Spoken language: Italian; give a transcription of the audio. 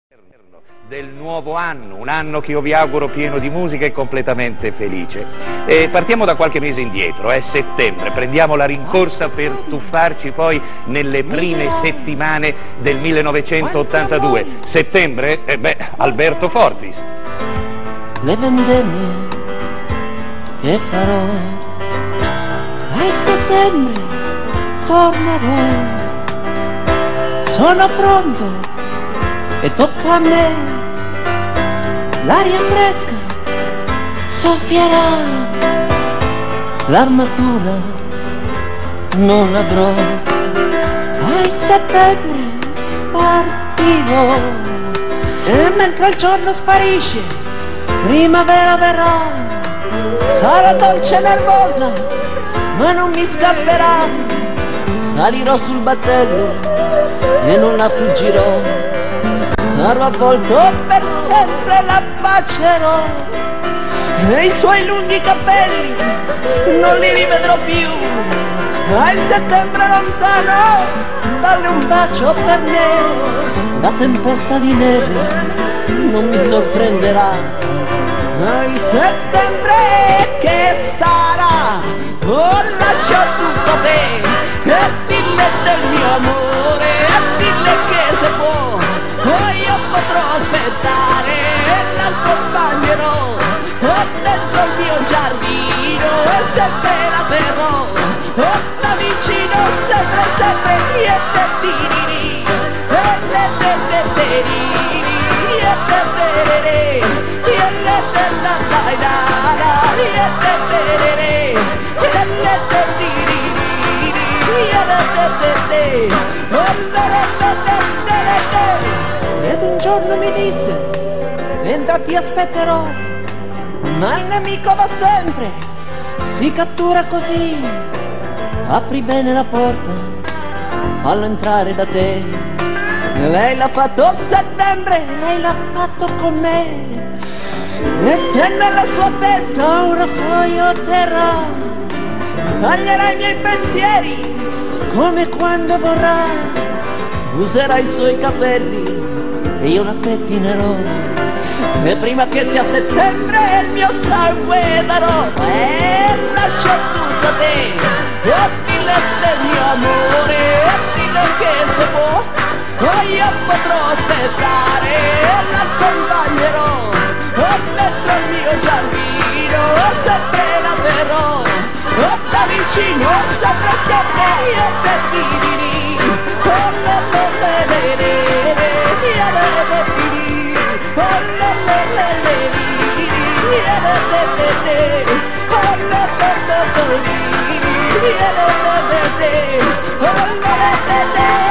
Del nuovo anno, un anno che io vi auguro pieno di musica e completamente felice. E partiamo da qualche mese indietro, è settembre, prendiamo la rincorsa per tuffarci poi nelle prime settimane del 1982. Settembre? Alberto Fortis. Le vendemmie che farò, a settembre tornerò, sono pronto e tocca a me. L'aria fresca soffierà, l'armatura non avrò, a settembre partirò, e mentre il giorno sparisce, primavera verrà, sarò dolce e nervosa, ma non mi scapperà, salirò sul battello e non la fuggirò, sarò avvolto per sempre, la bacerò, e i suoi lunghi capelli non li rivedrò più, ma il settembre lontano dalle un bacio per me, la tempesta di neve non mi sorprenderà, ma il settembre che sarà, oh lascio tutto a te, e dille del mio amore, e dille che se può, oh io potrò aspettare e l'accompagnerò, oh dentro il mio giardino, e se te la terrò, oh da vicino sempre, sempre, e te tiriri, e le te te tiriri, e te terere, e le te da dai da da, e te terere, e le te tiriri, e le te te te, oh le te te te te. Ed un giorno mi disse, entra ti aspetterò, ma il nemico va sempre, si cattura così, apri bene la porta, fallo entrare da te, lei l'ha fatto a settembre, lei l'ha fatto con me, e se nella sua testa un rasoio terrà, taglierà i miei pensieri come quando vorrà, userà i suoi capelli e io la pettinerò, e prima che sia settembre il mio sangue darò, e lascio tutto a te, e dille del mio amore, e dille che se può, oh io potrò aspettare e l'accompagnerò, oh dentro il mio giardino, e sempre la verrò, oh da vicino sempre sempre, io te dirì, oh le le le le le. Oh,